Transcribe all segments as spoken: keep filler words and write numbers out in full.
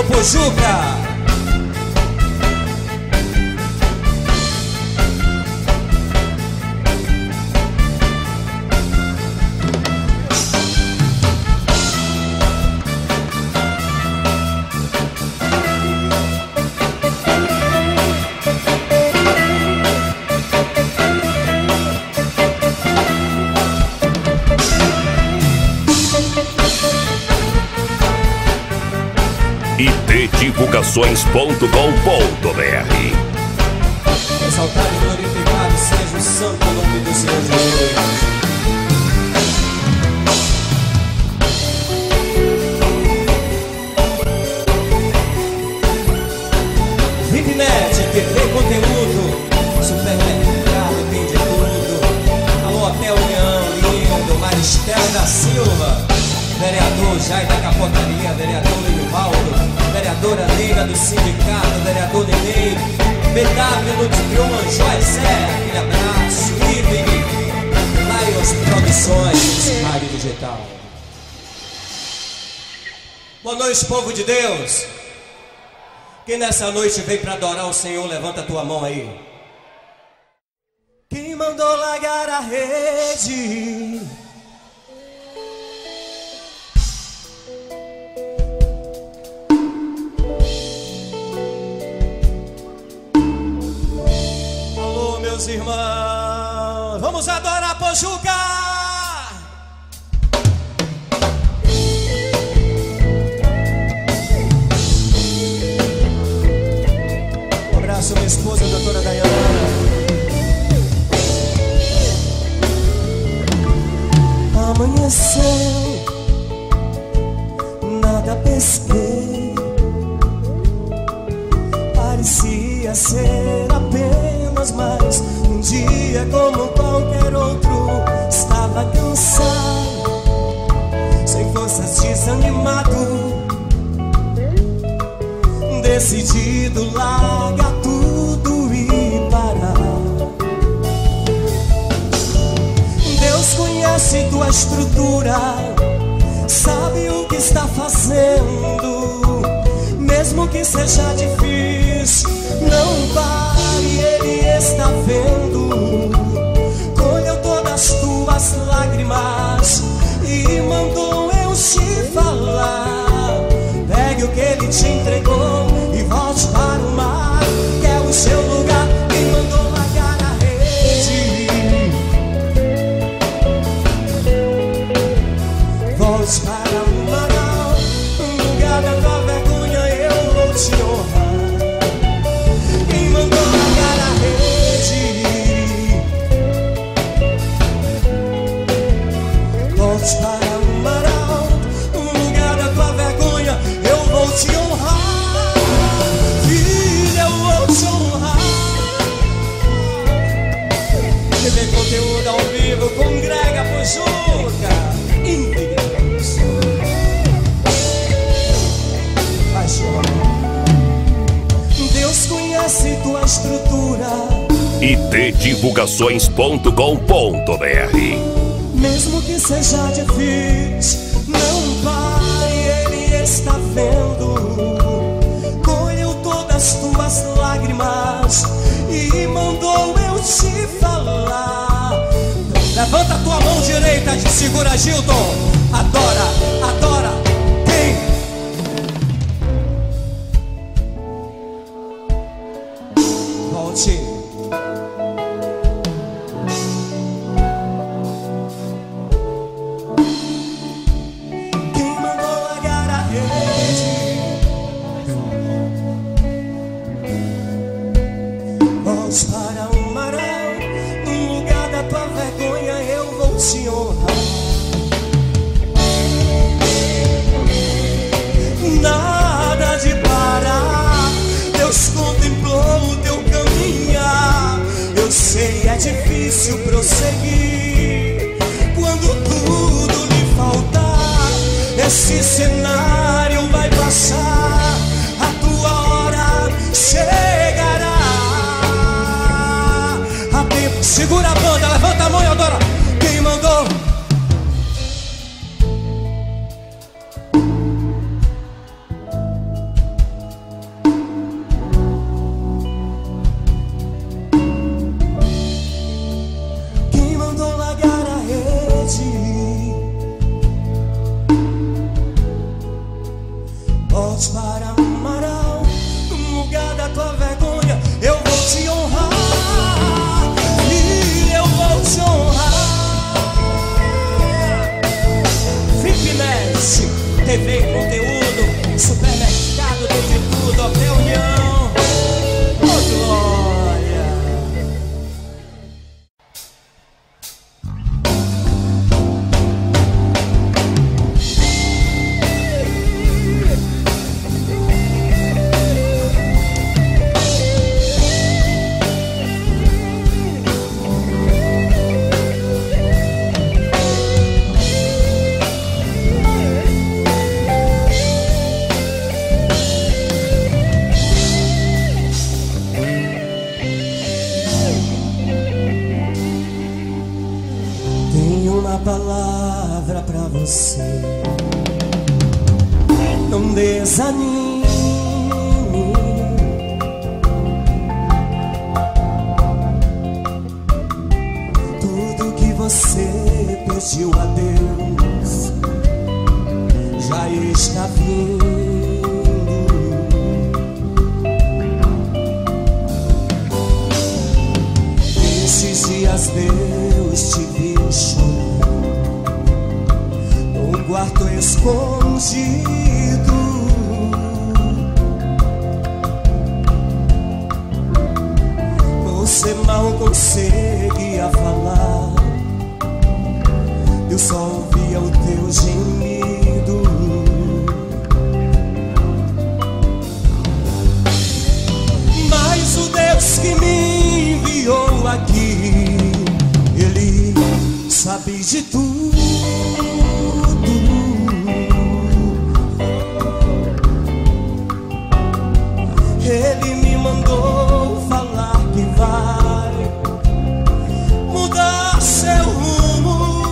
Alô, Pojuca! I T divulgações ponto com ponto B R. Exaltado e glorificado seja o santo nome do Senhor Jesus. VIPnet, T V conteúdo, supermercado, tem de tudo. Alô, Hotel União, lindo, Maristela da Silva, vereador Jair da Capotaria, vereador Linivaldo, vereadora Neira do Sindicato, vereador Neném, B W no Tigron, Joezé, aquele abraço, Ive, Lions Produções, Rádio Digital. Boa noite, povo de Deus. Quem nessa noite veio para adorar o Senhor, levanta a tua mão aí. Quem mandou largar a rede? Alô, meus irmãos, vamos adorar Pojuca! Minha esposa, a doutora Dayana. Amanheceu, nada pesquei. Parecia ser apenas mais um dia como qualquer outro. Estava cansado, sem forças, desanimado, decidido largar tudo e parar. Deus conhece tua estrutura, sabe o que está fazendo. Mesmo que seja difícil, não pare, Ele está vendo. Colheu todas as tuas lágrimas e mandou eu te falar. Pegue o que Ele te entregou e volte para o mar, que é o seu lugar. Quem mandou largar a rede? Volte para o mar, no lugar da tua vergonha eu vou te honrar. Quem mandou largar a rede? Volte para o mar, no lugar da tua vergonha eu vou te honrar. Filha, eu vou te honrar. T V conteúdo ao vivo, congrega Pojuca. Integridade, paixão. Deus conhece tua estrutura. I T divulgações ponto com ponto B R. Mesmo que seja difícil, não pare, Ele está vendo. Colheu todas as tuas lágrimas e mandou eu te falar. Levanta a tua mão direita, te segura, Gilton. Adora, adora. Quem? Volte. Quem mandou largar a rede? Volte para o mar, no lugar da tua vergonha eu vou te honrar. Nada de parar, Deus contemplou o teu caminhar. Eu sei, é difícil prosseguir quando tudo lhe faltar. Esse cenário vai passar, a tua hora chegará. A tempo, segura a banda, levanta a mão e adora. Quem mandou? T V e conteúdo, supermercado tem de tudo, Hotel União. Oh, glória! Palavra pra você, não desanime. Tudo que você pediu a Deus já está vindo. Esses dias Deus te viu chorando num quarto escondido. Você mal conseguia falar, eu só ouvia o teu gemido. Mas o Deus que me enviou aqui, Ele sabe de tudo. Ele me mandou falar que vai mudar seu rumo.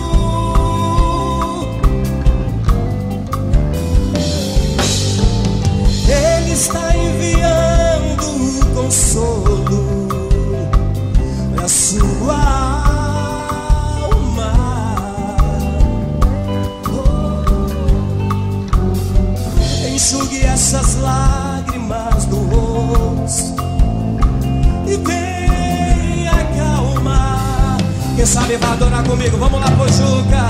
Ele está enviando consolo para sua alma. Oh. Enxugue essas lágrimas do rosto e tenha calma. Quem sabe vai adorar comigo, vamos lá, Pojuca.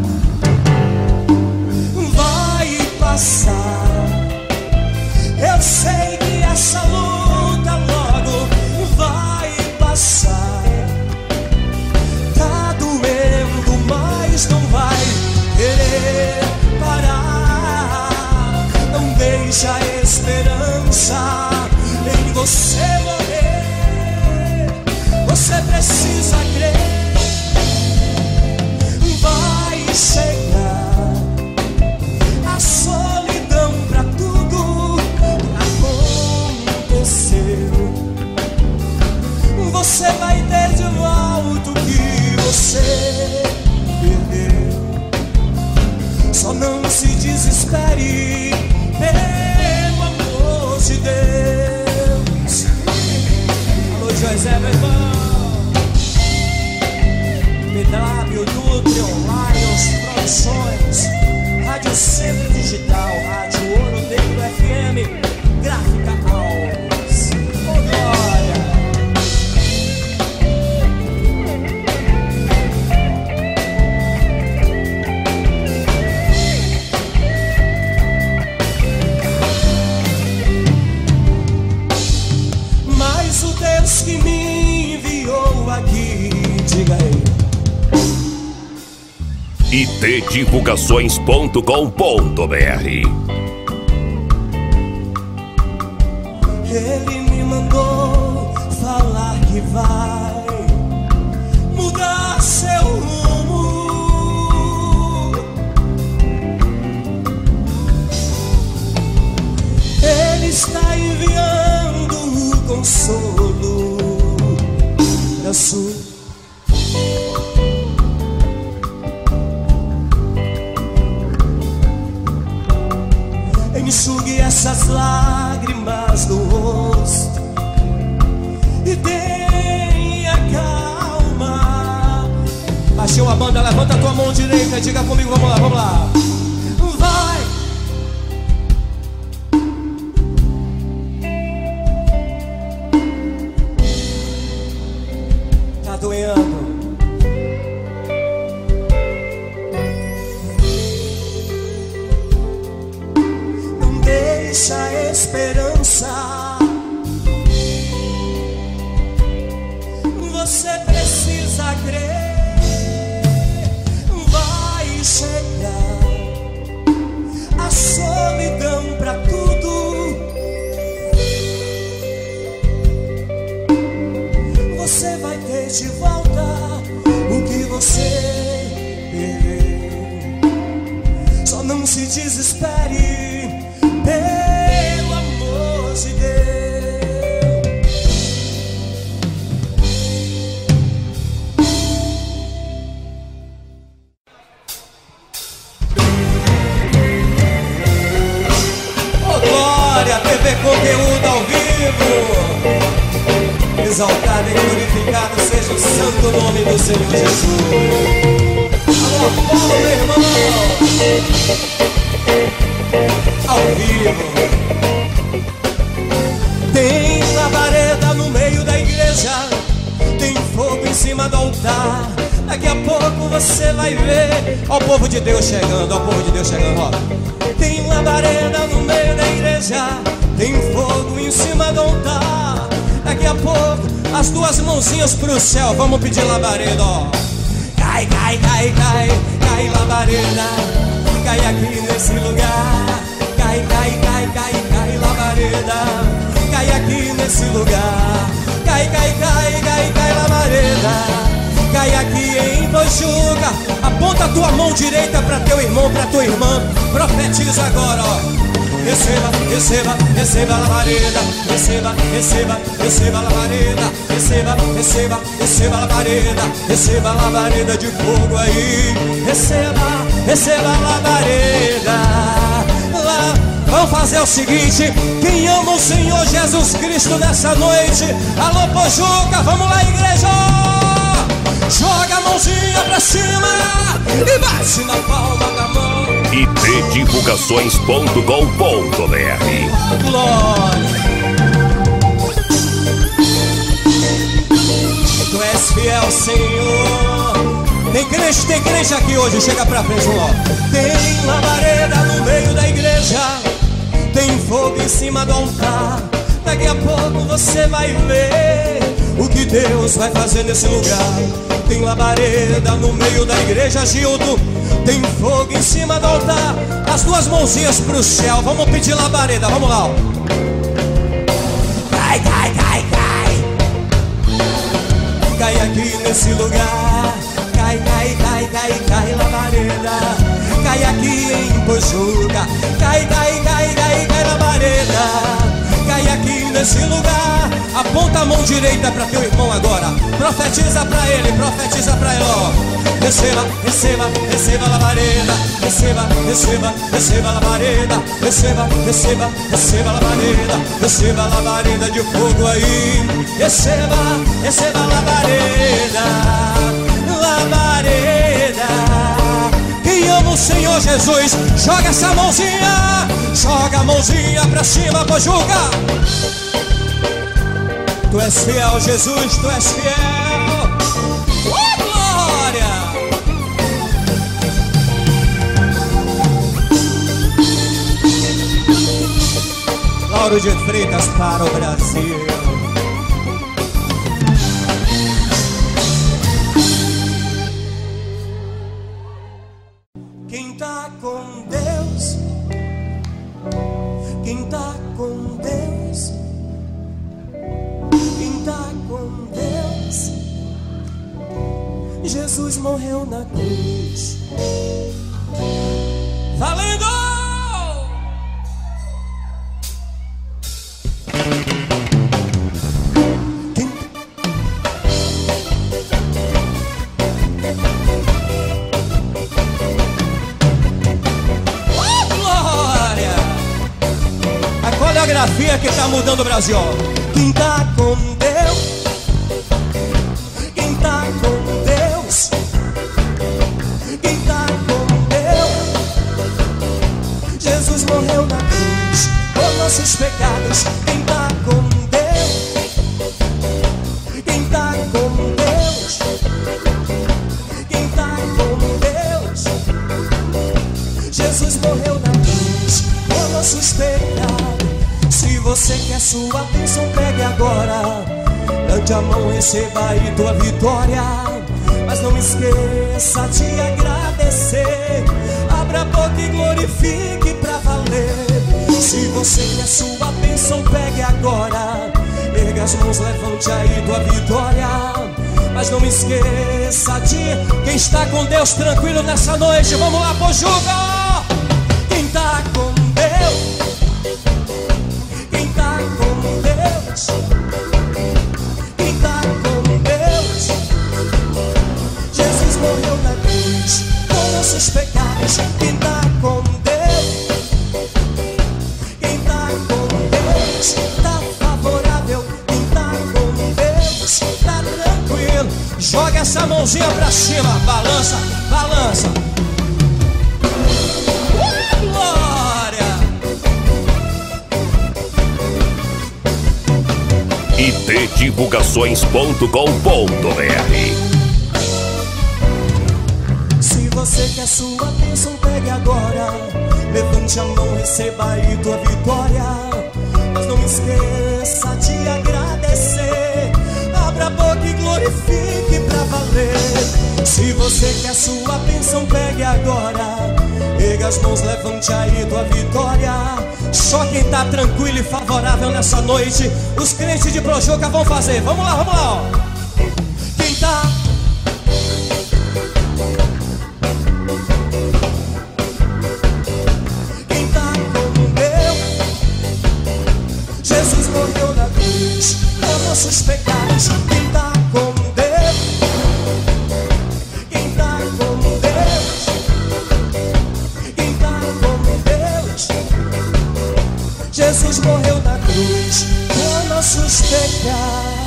Vai passar, eu sei que essa luta logo vai passar. Tá doendo, mas não vai querer parar. Não deixa a esperança em você morrer. Você precisa crer. Vai chegar a solidão pra tudo que aconteceu. Você vai ter de volta o que você perdeu. Só não se desespere, pelo amor de Deus. Alô, José, meu irmão. P W, Nutri, Lions, Produções, Rádio Centro Digital, Rádio Ouro Negro F M, Gráfica Alves. Oh, glória! Mas o Deus que me enviou aqui, diga aí. I T divulgações ponto com ponto B R. Ele me mandou falar que vai mudar seu rumo. Ele está enviando o consolo para sua. Enxugue essas lágrimas do rosto e tenha calma. Baixou a banda, levanta a tua mão direita e diga comigo, vamos lá, vamos lá. Vai! Tá doendo. esperança. Você precisa crer, vai chegar a solidão pra tudo. Você vai ter de volta o que você perdeu. Só não se desespere, pelo amor de Deus. T V Conteúdo ao vivo. Exaltado e glorificado seja o santo nome do Senhor Jesus. Alô, Paulo, meu irmão. Ao vivo. Tem labareda no meio da igreja, tem fogo em cima do altar. Daqui a pouco você vai ver. Ó o povo de Deus chegando, ó o povo de Deus chegando, ó. Tem labareda no meio da igreja, tem fogo em cima do altar. Daqui a pouco, as duas mãozinhas pro céu. Vamos pedir labareda, ó. Cai, cai, cai, cai, cai labareda, cai aqui nesse lugar. Cai, cai, cai, cai, cai labareda, cai aqui nesse lugar. Cai, cai, cai, cai, cai labareda, cai aqui em Pojuca. Aponta a tua mão direita para teu irmão, para tua irmã. Profetiza agora, ó. Receba, receba, receba a labareda. Receba, receba, receba a labareda. Receba, receba, receba a labareda. Receba a labareda de fogo aí. Receba, receba a labareda. Lá, vamos fazer o seguinte: quem ama o Senhor Jesus Cristo nessa noite, alô Pojuca, vamos lá, igreja. Joga a mãozinha pra cima e bate na palma da mão. I T divulgações ponto com ponto B R. Glória. Tu és fiel, Senhor. Tem crente, tem crente aqui hoje. Chega pra frente, ó. Tem labareda no meio da igreja, tem fogo em cima do altar. Daqui a pouco você vai ver o que Deus vai fazer nesse lugar. Tem labareda no meio da igreja, Gildo. Tem fogo em cima do altar. As duas mãozinhas pro céu. Vamos pedir labareda, vamos lá, ó. Cai, cai, cai, cai. Cai aqui nesse lugar. Cai, cai, cai, cai, cai labareda. Cai aqui em Pojuca. Cai, cai, cai, cai, cai labareda. Cai aqui nesse lugar. Aponta a mão direita para teu irmão agora. Profetiza para ele, profetiza para ele, ó. Receba, receba, receba a labareda. Receba, receba, receba a labareda. Receba, receba, receba a labareda. Receba a labareda de fogo aí. Receba, receba a labareda. Labareda. Quem ama o Senhor Jesus, joga essa mãozinha. Joga a mãozinha pra cima, Pojuca. Tu és fiel, Jesus, tu és fiel. Oh, glória! Lauro de Freitas para o Brasil. Quem tá com Deus, quem tá com Deus, quem tá com Deus, Jesus morreu na cruz. Valendo! Quem... Oh, glória! A coreografia que tá mudando o Brasil. Quem tá com Deus, quem tá com Deus, quem tá com Deus, Jesus morreu na cruz por nossos pecados. Quem tá com Deus, quem tá com Deus, quem tá com Deus, Jesus morreu na cruz por nossos pecados. você quer sua bênção, pegue agora. Levante a mão, receba aí tua vitória. Mas não esqueça de agradecer. Abra a boca e glorifique pra valer. Se você quer sua bênção, pegue agora. Erga as mãos, levante aí tua vitória. Mas não esqueça de quem está com Deus tranquilo nessa noite. Vamos lá, Pojuga! Quem tá com Deus, quem tá com Deus, quem tá com Deus, Jesus morreu na cruz por nossos pecados. Quem tá com Deus, quem tá com Deus, tá favorável. Quem tá com Deus, tá tranquilo. Joga essa mãozinha pra cima, balança, balança. I T divulgações ponto com ponto B R. Se você quer sua bênção, pegue agora. Levante a mão, receba aí tua vitória. Mas não esqueça de agradecer. Abra a boca e glorifique pra valer. Se você quer sua bênção, pegue agora. Erga as mãos, levante aí tua vitória. Só quem tá tranquilo e favorável nessa noite, os crentes de Projoca vão fazer. Vamos lá, vamos lá, ó. Quem tá Quem tá com Deus, Jesus morreu na cruz por nossos pecados. Quem tá com Deus, quem tá com Deus, quem tá com Deus, Jesus morreu na cruz por nossos pecados.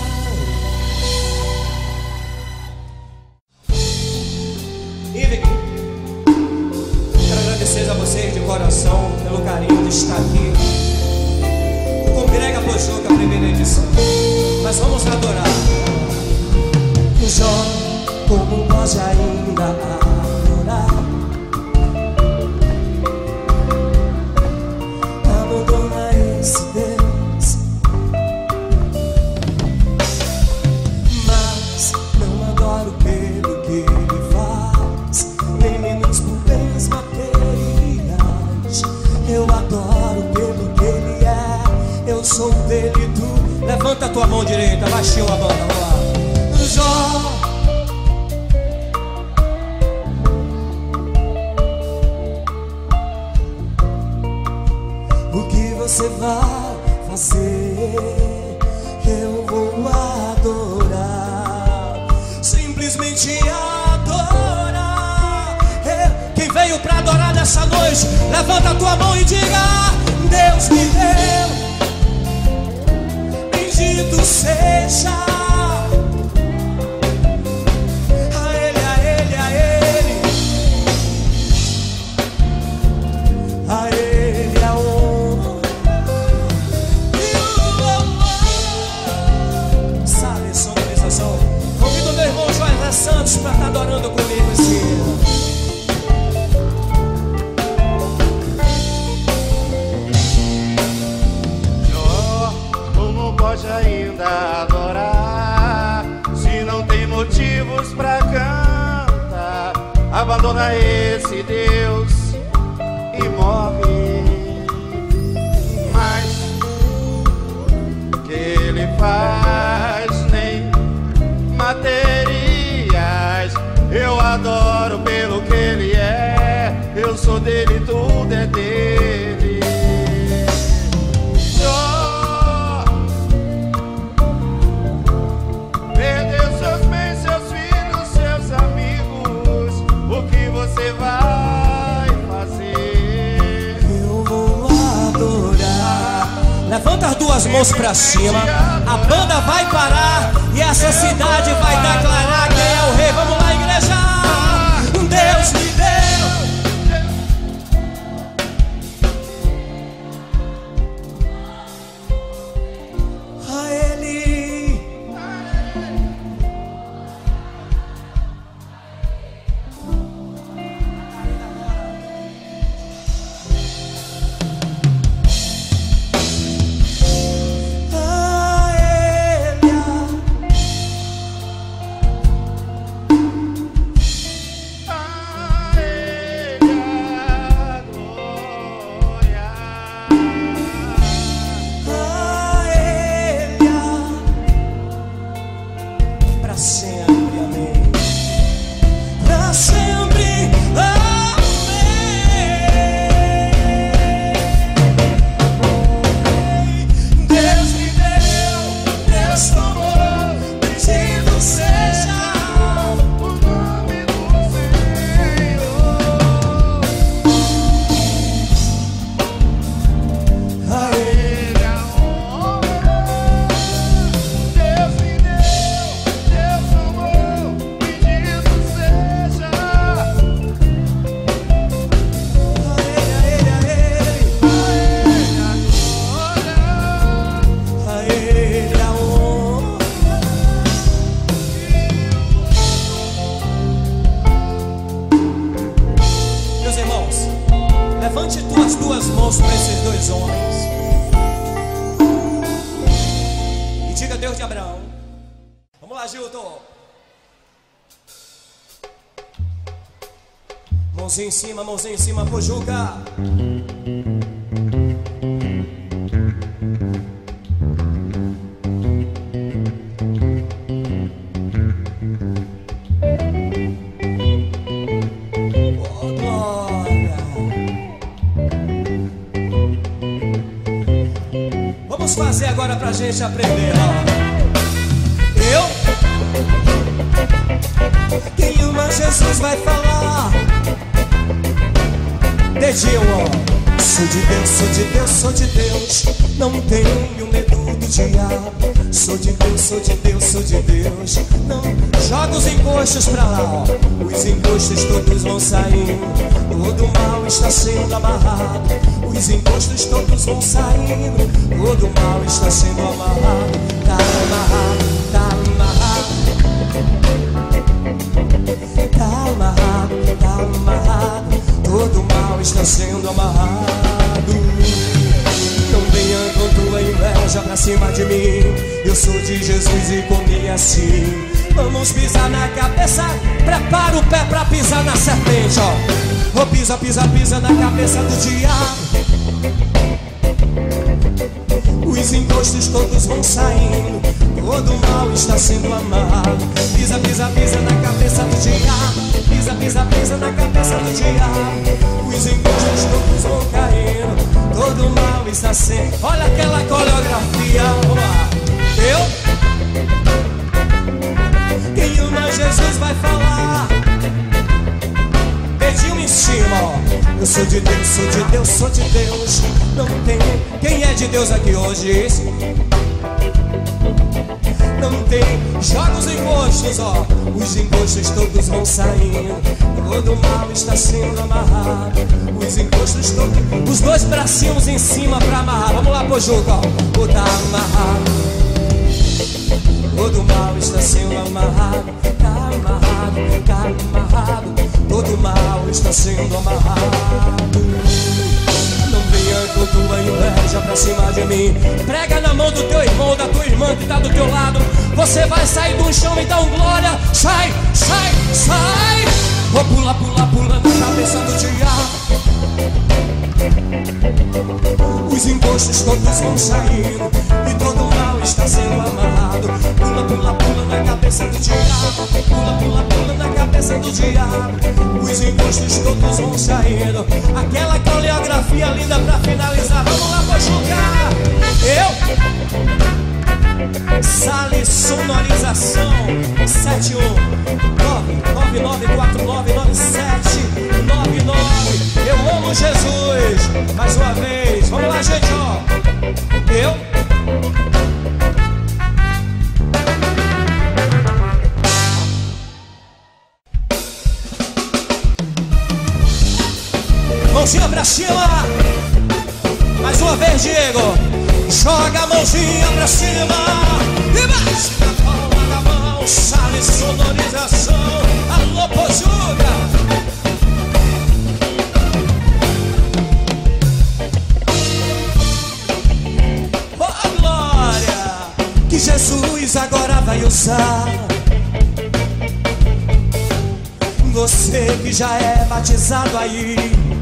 E quero agradecer a vocês de coração pelo carinho de estar aqui. Congrega Pojuca, a primeira edição. Mas vamos adorar. Jó, como pode ainda adorar? Abandona esse Deus, mas não adoro pelo que Ele faz, nem menos por bens materiais. Eu adoro pelo que Ele é. Eu sou dele, tu. Levanta a tua mão direita, baixinho a banda, vamos lá. Jó, o que você vai fazer? Eu vou adorar, simplesmente adorar. Quem veio pra adorar nessa noite, levanta a tua mão e diga: Deus me deu, bendito seja. A Ele, a Ele, a Ele, a Ele a honra. Sabe, sonorização. Convido meu irmão Joás Santos pra estar adorando comigo esse dia. Pode ainda adorar, se não tem motivos pra cantar. Abandona esse Deus e morre. Mas que Ele faz nem materiais. Eu adoro pelo que Ele é. Eu sou dele, tudo é dele. Você vai fazer? Eu vou adorar. Levanta as duas mãos pra cima. A banda vai parar e essa cidade vai declarar quem é o rei. Vamos lá, igreja. Deus me deu. A Ele. irmãos. Levante tuas duas mãos para esses dois homens e diga: Deus de Abraão. Vamos lá, Gilton. Mãozinha em cima, mãozinha em cima, Pojuca. Vamos fazer agora pra gente aprender, ó. Eu, quem ama Jesus vai falar. Dedinho, ó. Sou de Deus, sou de Deus, sou de Deus. Não tenho medo do diabo. Sou de Deus, sou de Deus, sou de Deus. Não joga os encostos pra lá, ó. Os encostos todos vão saindo. Todo mal está sendo amarrado. Os encostos todos vão saindo. Todo mal está sendo amarrado. Tá amarrado, tá amarrado. Tá amarrado, tá amarrado. Todo mal está sendo amarrado. Não venha com tua inveja pra cima de mim. Eu sou de Jesus e comi assim. Vamos pisar na cabeça. Prepara o pé pra pisar na serpente, ó. Oh, pisa, pisa, pisa na cabeça do diabo. Os encostos todos vão saindo. Todo mal está sendo amarrado. Pisa, pisa, pisa na cabeça do diabo. Pisa, pisa, pisa na cabeça do diabo. Os encostos todos vão caindo. Todo mal está sendo. Olha aquela coreografia. Vamos lá. Eu, quem ama Jesus vai falar. Dedinho em cima, ó. Eu sou de Deus, sou de Deus, sou de Deus. Não tem. Quem é de Deus aqui hoje? Não tem. Joga os encostos, ó. Os encostos todos vão saindo. Todo mal está sendo amarrado. Os encostos todos. Os dois bracinhos em cima pra amarrar. Vamos lá, Pojuca, ó. O tá amarrado. Todo mal está sendo amarrado. Tá amarrado, tá amarrado. Todo mal está sendo amarrado. Não venha com tua inveja pra cima de mim. Prega na mão do teu irmão, da tua irmã que tá do teu lado. Você vai sair do chão e dá um glória. Sai, sai, sai. Vou pular, pular, pula na cabeça do diabo. Os encostos todos vão saindo. E todo mal está sendo amarrado. Pula, pula, pula na cabeça do diabo. Pula, pula, pula na cabeça do diabo. Os encostos todos vão saindo. Aquela coreografia linda pra finalizar. Vamos lá, Pojuca. Eu, Sale Sonorização sete um nove nove nove quatro nove nove sete nove nove. Eu amo Jesus. Mais uma vez. Vamos lá, gente, ó. Eu, mãozinha pra cima. Mais uma vez, Diego. Joga a mãozinha pra cima. E bate na palma da mão. Sale Sonorização. Alô, Pojuca. Oh, glória. Que Jesus agora vai usar. Você que já é batizado aí,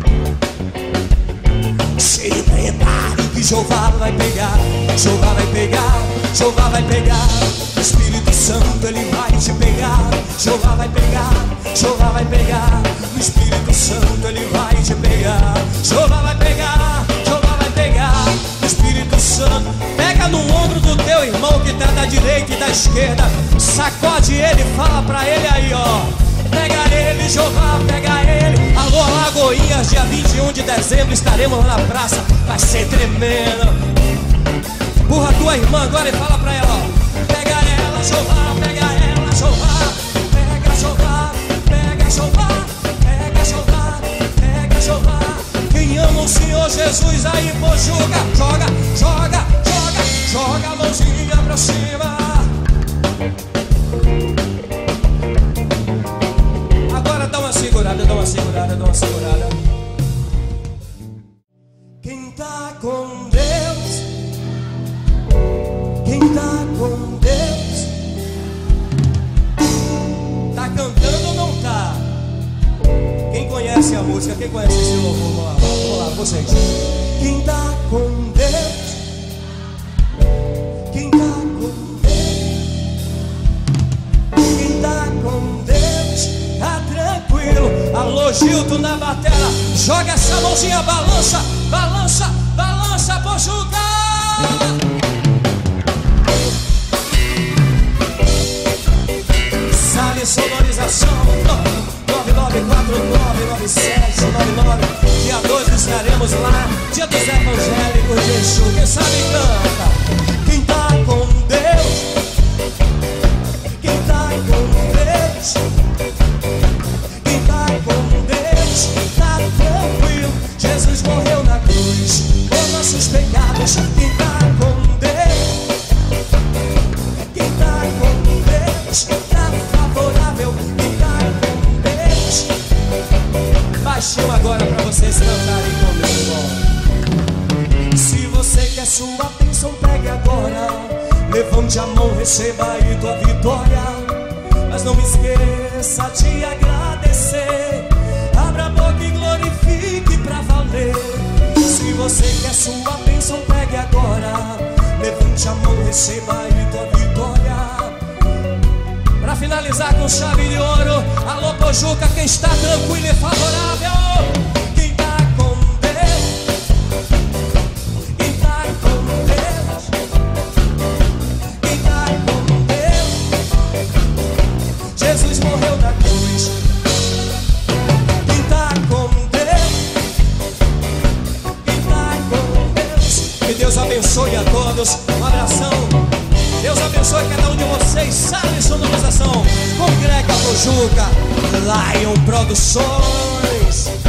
se prepare que Jeová vai pegar. Jeová vai pegar, Jeová vai pegar. O Espírito Santo ele vai te pegar. Jeová vai pegar, Jeová vai pegar. O Espírito Santo ele vai te pegar. Jeová vai pegar, Jeová vai pegar. O Espírito Santo pega no ombro do teu irmão que tá da direita e da esquerda. Sacode ele e fala pra ele aí, ó. Pega ele, Jeová, pega ele. Alô, Lagoinhas, dia vinte e um de dezembro estaremos na praça. Vai ser tremendo. Empurra tua irmã agora e fala pra ela, ó. Pega ela, Jeová, pega ela, Jeová. Pega Jeová, pega Jeová. Pega Jeová, pega Jeová. Quem ama o Senhor Jesus aí, Pojuca. Joga, joga, joga. Joga a mãozinha pra cima. Agora dá uma segurada, dá uma segurada, dá uma segurada. Quem conhece esse louvor? Vamos lá, vamos lá, vocês. Quem tá com Deus, quem tá com Deus, quem tá com Deus, tá tranquilo. Alô, Gilton na batera, joga essa mãozinha, balança, balança, balança, Pojuca. Sale sonorização nove nove quatro nove nove sete nove nove. Dia dois estaremos lá, dia dos evangélicos de Exu. Quem sabe canta. Quem tá com Deus, quem tá com Deus, quem tá com Deus, tá tranquilo. Jesus morreu na cruz por nossos pecados. Quem tá com Deus, quem tá com Deus, tá favorável. Quem tá com Deus, baixinho agora pra vocês cantarem comigo. Se você quer sua bênção, pegue agora. Levante a mão, receba aí tua vitória. Mas não me esqueça de agradecer. Abra a boca e glorifique pra valer. Se você quer sua bênção, pegue agora. Levante a mão, receba aí tua vitória. Pra finalizar com chave de ouro, alô Pojuca, quem está tranquilo e favorável. Quem tá com Deus, quem tá com Deus, quem tá com Deus, Jesus morreu na cruz. Quem tá com Deus, quem tá com Deus. Que Deus abençoe a todos. Um abração. Deus abençoe cada um de vocês. Sale sonorização. Congrega Pojuca, Lion Produções.